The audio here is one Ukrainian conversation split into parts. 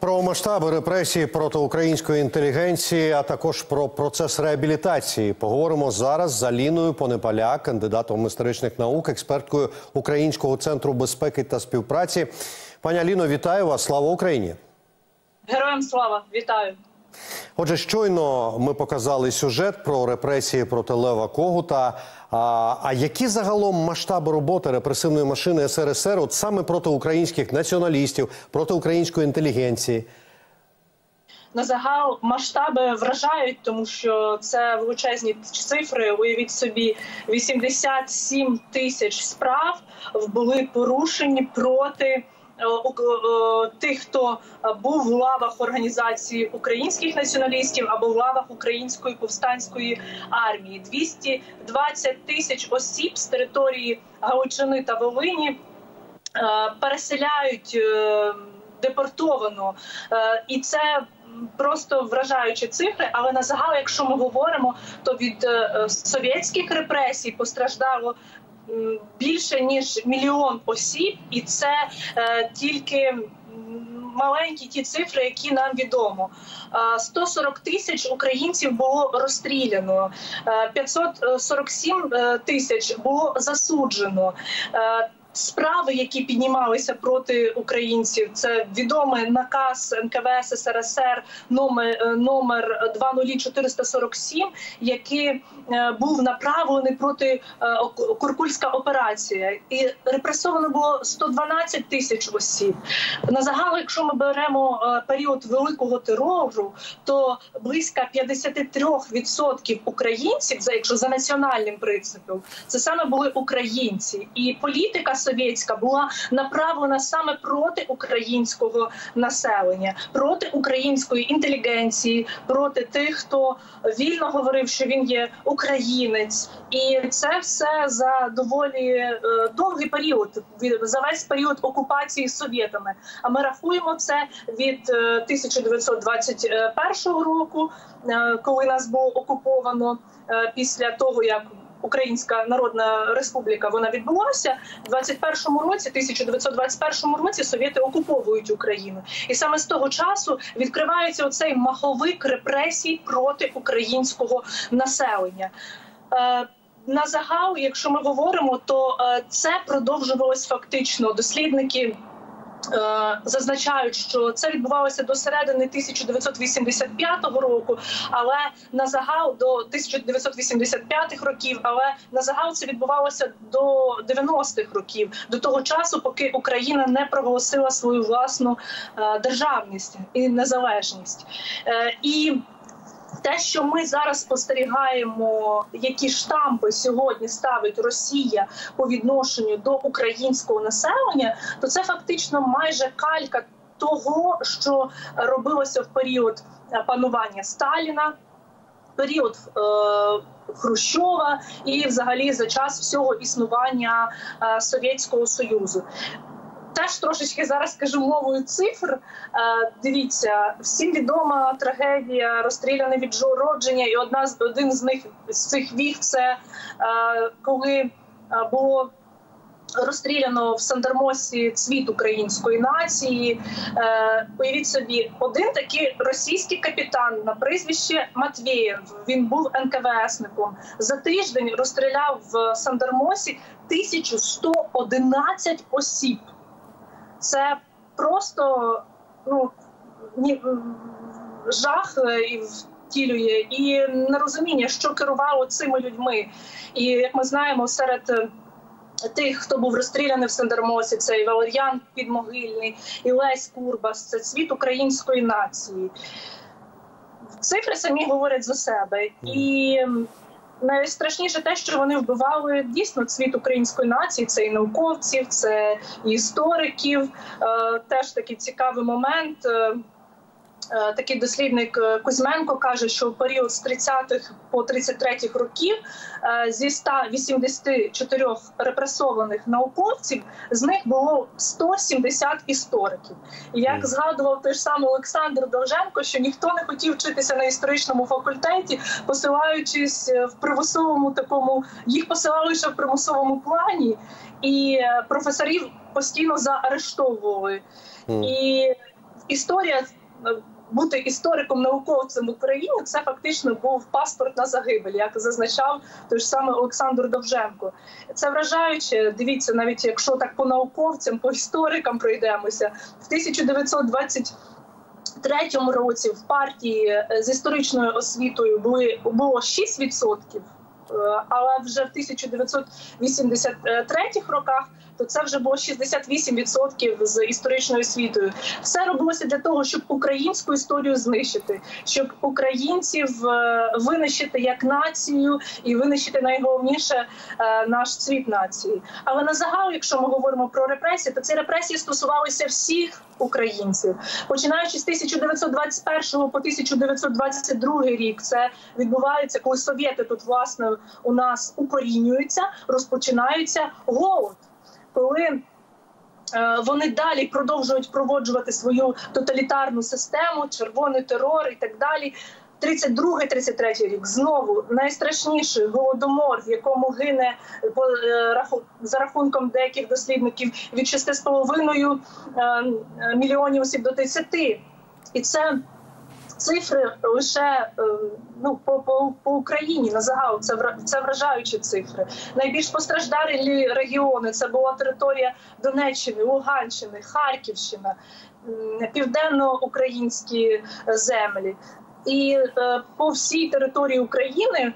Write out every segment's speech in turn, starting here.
Про масштаби репресій проти української інтелігенції, а також про процес реабілітації поговоримо зараз з Аліною Понепаляк, кандидатом історичних наук, експерткою Українського центру безпеки та співпраці. Пані Аліно, вітаю вас! Слава Україні! Героям слава! Вітаю! Отже, щойно ми показали сюжет про репресії проти Лева Когута. А які загалом масштаби роботи репресивної машини СРСР от саме проти українських націоналістів, проти української інтелігенції? На загал масштаби вражають, тому що це величезні цифри. Уявіть собі, 87 тисяч справ були порушені проти тих, хто був в лавах організації українських націоналістів або в лавах української повстанської армії. 220 тисяч осіб з території Галичини та Волині переселяють депортовано. І це просто вражаючі цифри, але на загал, якщо ми говоримо, то від совєтських репресій постраждало більше ніж 1 мільйон осіб, і це тільки маленькі ті цифри, які нам відомо. 140 тисяч українців було розстріляно, 547 тисяч було засуджено. Справи, які піднімалися проти українців, це відомий наказ НКВС СРСР номер 20447, який був направлений проти Куркульська операція. І репресовано було 112 тисяч осіб. На загал, якщо ми беремо період Великого терору, то близько 53% українців, якщо за національним принципом, це саме були українці. І політика совєтська була направлена саме проти українського населення, проти української інтелігенції, проти тих, хто вільно говорив, що він є українець. І це все за доволі довгий період, за весь період окупації совєтами. А ми рахуємо це від 1921 року, коли нас було окуповано після того, як Українська Народна Республіка вона відбулася, в 1921 році совєти окуповують Україну. І саме з того часу відкривається оцей маховик репресій проти українського населення. На загал, якщо ми говоримо, то це продовжувалось фактично. Дослідники зазначають, що це відбувалося до середини 1985 року, але на загал до 1985 років, але на загал це відбувалося до 90-х років, до того часу, поки Україна не проголосила свою власну державність і незалежність. І те, що ми зараз спостерігаємо, які штампи сьогодні ставить Росія по відношенню до українського населення, то це фактично майже калька того, що робилося в період панування Сталіна, період Хрущова і взагалі за час всього існування Совєтського Союзу. Теж трошечки зараз скажу мовою цифр. Дивіться, всім відома трагедія розстріляне від народження, і один з цих віг – це коли було розстріляно в Сандармосі цвіт української нації. Уявіть собі, один такий російський капітан на прізвище Матвєєв, він був НКВСником, за тиждень розстріляв в Сандармосі 1111 осіб. Це просто жах втілює і нерозуміння, що керувало цими людьми. І, як ми знаємо, серед тих, хто був розстріляний в Сандармосі, це і Валер'ян Підмогильний, і Лесь Курбас, це цвіт української нації. Цифри самі говорять за себе. І найстрашніше те, що вони вбивали дійсно цвіт української нації, це і науковців, це і істориків. Теж такий цікавий момент. Такий дослідник Кузьменко каже, що в період з 30-х по 33-х років зі 184 репресованих науковців з них було 170 істориків. І як згадував той ж самий Олександр Довженко, що ніхто не хотів вчитися на історичному факультеті, посилаючись в примусовому такому, їх посилали ще в примусовому плані, і професорів постійно заарештовували. І історія, бути істориком, науковцем в Україні – це фактично був паспорт на загибель, як зазначав той ж самий Олександр Довженко. Це вражаюче. Дивіться, навіть якщо так по науковцям, по історикам пройдемося, в 1923 році в партії з історичною освітою було 6%, але вже в 1983 роках то це вже було 68% з історичною освітою. Все робилося для того, щоб українську історію знищити, щоб українців винищити як націю і винищити найголовніше наш цвіт нації. Але на загал, якщо ми говоримо про репресії, то ці репресії стосувалися всіх українців. Починаючи з 1921 по 1922 рік, це відбувається, коли совєти тут, власне, у нас укорінюються, розпочинається голод. Коли вони далі продовжують проводжувати свою тоталітарну систему, червоний терор і так далі. 32-33 рік знову найстрашніший голодомор, в якому гине, за рахунком деяких дослідників, від 6,5 мільйонів осіб до 30. І це цифри лише по Україні на загал. Це вражаючі цифри. Найбільш постраждалі регіони – це була територія Донеччини, Луганщини, Харківщина, південно-українські землі. І по всій території України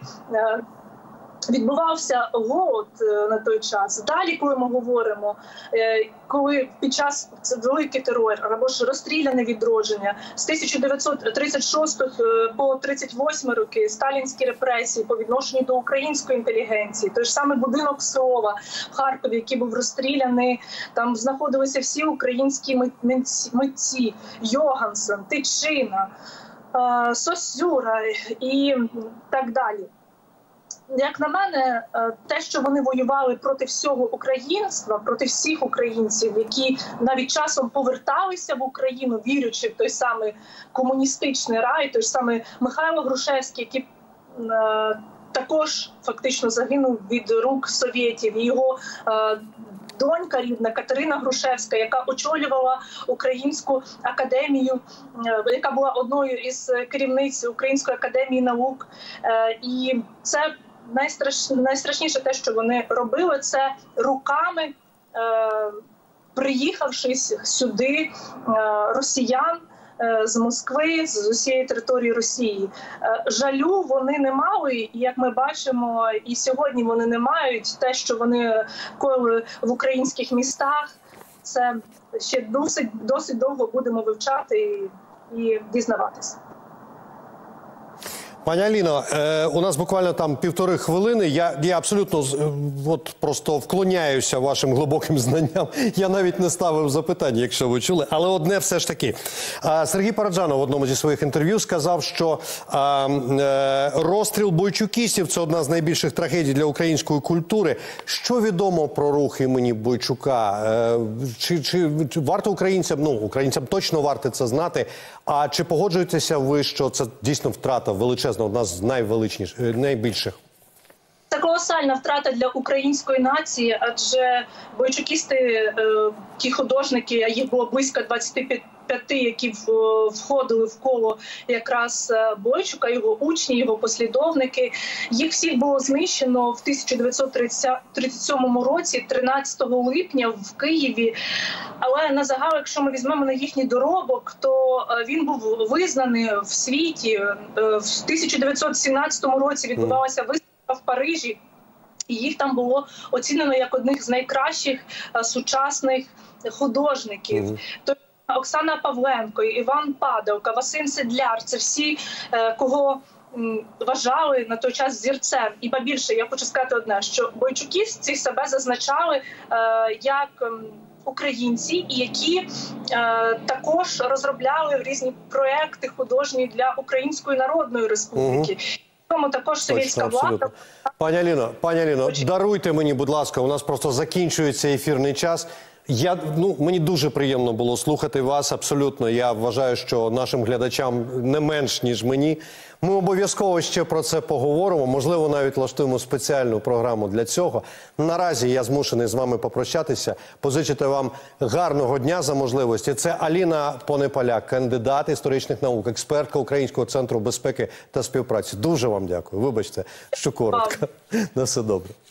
відбувався голод на той час. Далі, коли ми говоримо, коли під час великий терор або ж розстріляне відродження, з 1936 по 1938 роки сталінські репресії по відношенню до української інтелігенції, той ж самий будинок Слова в Харкові, який був розстріляний, там знаходилися всі українські митці, Йогансен, Тичина, Сосюра і так далі. Як на мене, те, що вони воювали проти всього українства, проти всіх українців, які навіть часом поверталися в Україну, вірячи в той самий комуністичний рай, той ж самий Михайло Грушевський, який також фактично загинув від рук совєтів, і його донька рідна Катерина Грушевська, яка очолювала Українську академію, яка була одною із керівниць Української академії наук. І це найстрашніше те, що вони робили, це руками приїхавшись сюди росіян з Москви, з усієї території Росії. Жалю вони не мали, і як ми бачимо, і сьогодні вони не мають. Те, що вони коїли в українських містах, це ще досить довго будемо вивчати і дізнаватися. Пані Аліно, у нас буквально там 1,5 хвилини. Я абсолютно просто вклоняюся вашим глибоким знанням. Я навіть не ставив запитання, якщо ви чули. Але одне все ж таки. Сергій Параджанов в одному зі своїх інтерв'ю сказав, що розстріл бойчукістів – це одна з найбільших трагедій для української культури. Що відомо про рух імені Бойчука? Чи варто українцям точно варто це знати? А чи погоджуєтеся ви, що це дійсно втрата величезна, одна з найбільших? Це колосальна втрата для української нації, адже бойчукісти, ті художники, а їх було близько 25, які входили в коло якраз Бойчука, його учні, його послідовники. Їх всіх було знищено в 1937 році, 13 липня в Києві. Але на загал, якщо ми візьмемо на їхній доробок, то він був визнаний в світі. В 1917 році відбувалася виставка в Парижі, і їх там було оцінено як одних з найкращих сучасних художників. Оксана Павленко, Іван Падалка, Василь Седляр – це всі, кого вважали на той час зірцем. І побільше, я хочу сказати одне, що бойчуківці себе зазначали як українці, і які також розробляли різні проекти художні для Української Народної Республіки. Тому також совєтська влада. Пані Аліно, даруйте мені, будь ласка, у нас просто закінчується ефірний час. Мені дуже приємно було слухати вас, абсолютно. Я вважаю, що нашим глядачам не менш, ніж мені. Ми обов'язково ще про це поговоримо, можливо, навіть влаштуємо спеціальну програму для цього. Наразі я змушений з вами попрощатися, позичити вам гарного дня за можливості. Це Аліна Понепаляк, кандидат історичних наук, експертка Українського центру безпеки та співпраці. Дуже вам дякую. Вибачте, що коротко. На все добре.